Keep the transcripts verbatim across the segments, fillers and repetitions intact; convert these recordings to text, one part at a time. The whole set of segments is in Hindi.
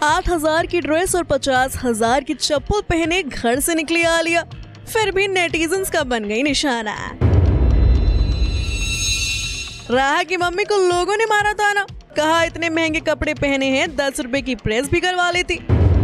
आठ हजार की ड्रेस और पचास हजार की चप्पल पहने घर से निकली आलिया, फिर भी नेटिजन्स का बन गई निशाना। राहा की मम्मी को लोगों ने मारा ताना, कहा इतने महंगे कपड़े पहने हैं दस रुपए की प्रेस भी करवा लेती।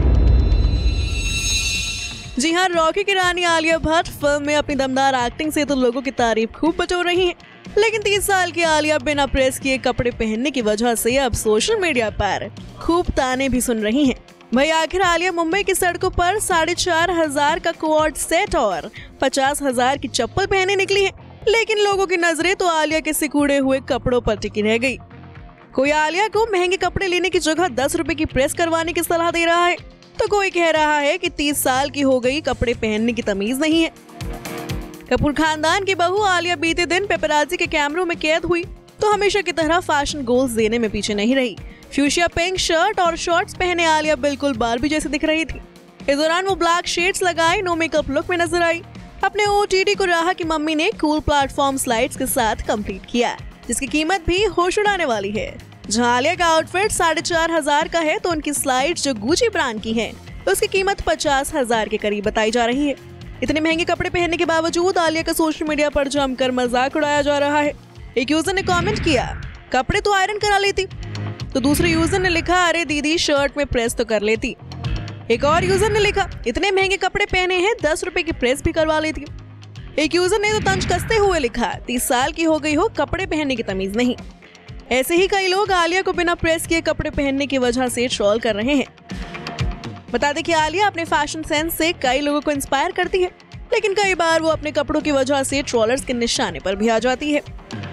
जी हाँ, रॉकी की रानी आलिया भट्ट फिल्म में अपनी दमदार एक्टिंग से तो लोगों की तारीफ खूब बटोर रही हैं, लेकिन तीस साल की आलिया बिना प्रेस किए कपड़े पहनने की वजह से अब सोशल मीडिया पर खूब ताने भी सुन रही हैं। भाई आखिर आलिया मुंबई की सड़कों पर साढ़े चार हजार का कोट सेट और पचास हजार की चप्पल पहने निकली है, लेकिन लोगों की नजरें तो आलिया के सिकुड़े हुए कपड़ों पर टिकी रह गई। कोई आलिया को महंगे कपड़े लेने की जगह दस रुपए की प्रेस करवाने की सलाह दे रहा है, तो कोई कह रहा है कि तीस साल की हो गई, कपड़े पहनने की तमीज नहीं है। कपूर खानदान की बहू आलिया बीते दिन पेपराजी के कैमरों में कैद हुई तो हमेशा की तरह फैशन गोल्स देने में पीछे नहीं रही। फ्यूशिया पिंक शर्ट और शॉर्ट्स पहने आलिया बिल्कुल बारबी जैसी दिख रही थी। इस दौरान वो ब्लैक शेड्स लगाए नो मेकअप लुक में नजर आई। अपने ओटीटी को राहा की मम्मी ने कूल प्लेटफॉर्म स्लाइड्स के साथ कंप्लीट किया, जिसकी कीमत भी होश उड़ाने वाली है। जहां आलिया का आउटफिट साढ़े चार हजार का है, तो उनकी स्लाइड्स जो गुची ब्रांड की है, तो उसकी कीमत पचास हजार के करीब बताई जा रही है। इतने महंगे कपड़े पहनने के बावजूद आलिया का सोशल मीडिया पर जमकर मजाक उड़ाया जा रहा है। एक यूजर ने कमेंट किया, कपड़े तो आयरन करा लेती, तो दूसरे यूजर ने लिखा, अरे दीदी शर्ट में प्रेस तो कर लेती। एक और यूजर ने लिखा, इतने महंगे कपड़े पहने हैं दस रुपए की प्रेस भी करवा लेती। एक यूजर ने तो तंज कसते हुए लिखा, तीस साल की हो गई हो, कपड़े पहनने की तमीज नहीं। ऐसे ही कई लोग आलिया को बिना प्रेस किए कपड़े पहनने की वजह से ट्रोल कर रहे हैं। बता दें कि आलिया अपने फैशन सेंस से कई लोगों को इंस्पायर करती है, लेकिन कई बार वो अपने कपड़ों की वजह से ट्रोलर्स के निशाने पर भी आ जाती है।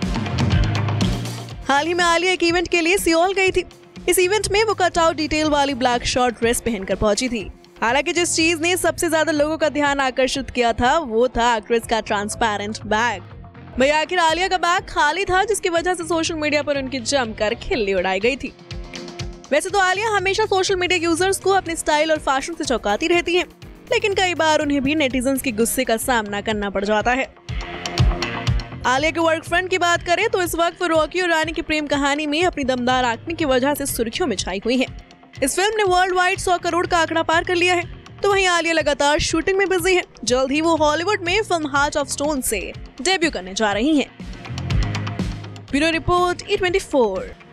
हाल ही में आलिया एक इवेंट के लिए सियोल गई थी। इस इवेंट में वो कटआउट डिटेल वाली ब्लैक शॉर्ट ड्रेस पहनकर पहुंची थी। हालांकि जिस चीज ने सबसे ज्यादा लोगों का ध्यान आकर्षित किया था, वो था एक्ट्रेस का ट्रांसपेरेंट बैग। भाई आखिर आलिया का बैग खाली था, जिसकी वजह से सोशल मीडिया पर उनकी जमकर खिल्ली उड़ाई गई थी। वैसे तो आलिया हमेशा सोशल मीडिया यूजर्स को अपने स्टाइल और फैशन से चौंकाती रहती हैं, लेकिन कई बार उन्हें भी नेटिजन्स के गुस्से का सामना करना पड़ जाता है। आलिया के वर्क फ्रंट की बात करें तो इस वक्त वो रॉकी और रानी की प्रेम कहानी में अपनी दमदार एक्टिंग की वजह से सुर्खियों में छाई हुई है। इस फिल्म ने वर्ल्ड वाइड सौ करोड़ का आंकड़ा पार कर लिया है, तो वहीं आलिया लगातार शूटिंग में बिजी है। जल्द ही वो हॉलीवुड में फिल्म हार्ट ऑफ स्टोन से डेब्यू करने जा रही हैं। Bureau report E twenty four.